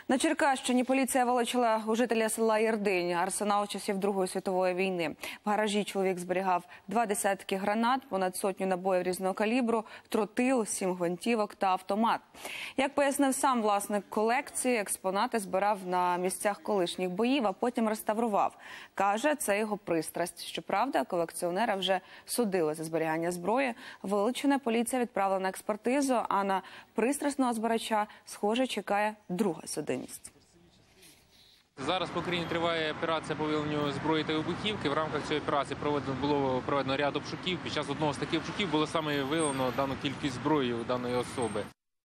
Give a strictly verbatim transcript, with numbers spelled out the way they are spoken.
На Черкащині поліція вилучила у жителя села Єрдинь арсенал часів Другої світової війни. В гаражі чоловік зберігав два десятки гранат, понад сотню набоїв різного калібру, тротил, сім гвинтівок та автомат. Як пояснив сам власник колекції, експонати збирав на місцях колишніх боїв, а потім реставрував. Каже, це його пристрасть. Щоправда, колекціонера вже судили за зберігання зброї. Вилучене поліція відправила на експертизу, а на пристрасного збирача, схоже, чекає друга судимість. Зараз по країні триває операція по виявленню зброї та вибухівки. В рамках цієї операції проведено, було проведено ряд обшуків. Під час одного з таких обшуків було саме виявлено дану кількість зброї у даної особи.